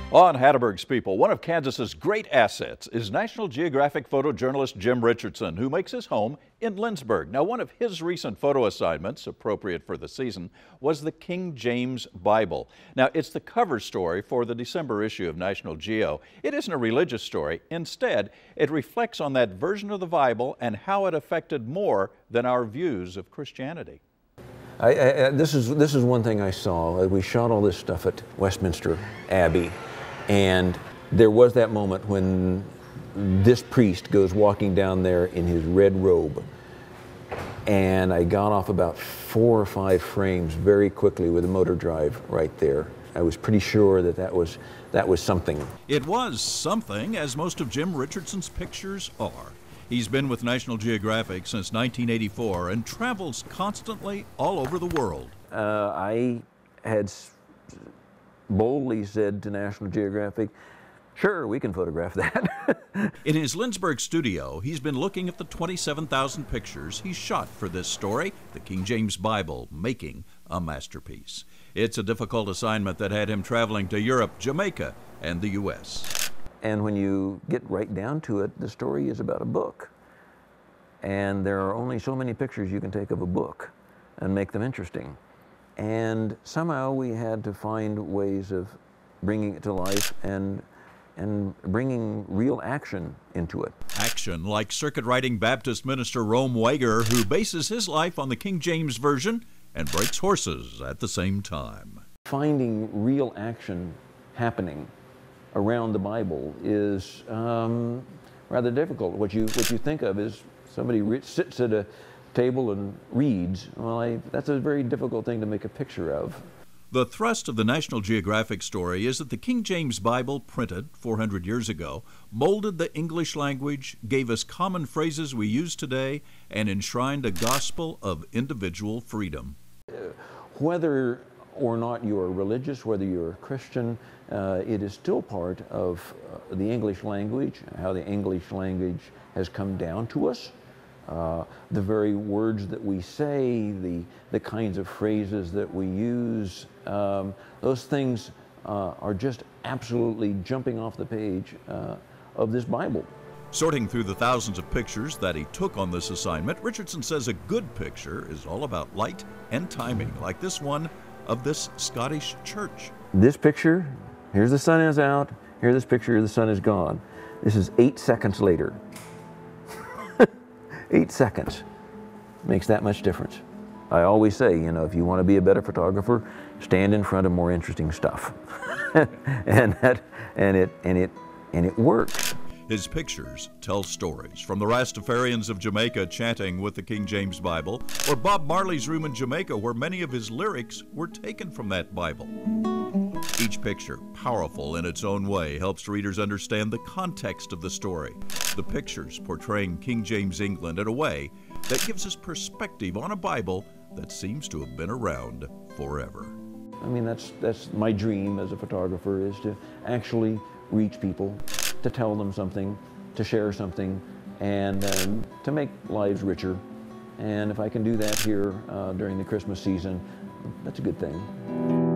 On Hatteberg's People, one of Kansas's great assets is National Geographic photojournalist Jim Richardson, who makes his home in Lindsborg. Now, one of his recent photo assignments, appropriate for the season, was the King James Bible. Now, it's the cover story for the December issue of National Geo. It isn't a religious story. Instead, it reflects on that version of the Bible and how it affected more than our views of Christianity. This is one thing I saw. We shot all this stuff at Westminster Abbey, and there was that moment when this priest goes walking down there in his red robe, and I got off about 4 or 5 frames very quickly with a motor drive right there. I was pretty sure that was something. It was something, as most of Jim Richardson's pictures are. He's been with National Geographic since 1984 and travels constantly all over the world. I had boldly said to National Geographic, sure, we can photograph that. In his Lindsborg studio, he's been looking at the 27,000 pictures he shot for this story, the King James Bible, making a masterpiece. It's a difficult assignment that had him traveling to Europe, Jamaica, and the U.S. And when you get right down to it, the story is about a book. And there are only so many pictures you can take of a book and make them interesting. And somehow we had to find ways of bringing it to life and bringing real action into it. Action like circuit-riding Baptist minister Rome Wager, who bases his life on the King James Version and breaks horses at the same time. Finding real action happening around the Bible is rather difficult. What you think of is somebody sits at a table and reads. Well, that's a very difficult thing to make a picture of. The thrust of the National Geographic story is that the King James Bible, printed 400 years ago, molded the English language, gave us common phrases we use today, and enshrined a gospel of individual freedom. Whether or not you are religious, whether you're a Christian, it is still part of the English language, how the English language has come down to us. The very words that we say, the kinds of phrases that we use, those things are just absolutely jumping off the page of this Bible. Sorting through the thousands of pictures that he took on this assignment, Richardson says a good picture is all about light and timing, like this one of this Scottish church. This picture, here's the sun is out, here's this picture, the sun is gone. This is 8 seconds later. 8 seconds makes that much difference. I always say, you know, if you want to be a better photographer, stand in front of more interesting stuff. and it works. His pictures tell stories, from the Rastafarians of Jamaica chanting with the King James Bible, or Bob Marley's room in Jamaica, where many of his lyrics were taken from that Bible. Each picture, powerful in its own way, helps readers understand the context of the story. The pictures portraying King James England in a way that gives us perspective on a Bible that seems to have been around forever. I mean, that's my dream as a photographer, is to actually reach people, to tell them something, to share something, and to make lives richer. And if I can do that here during the Christmas season, that's a good thing.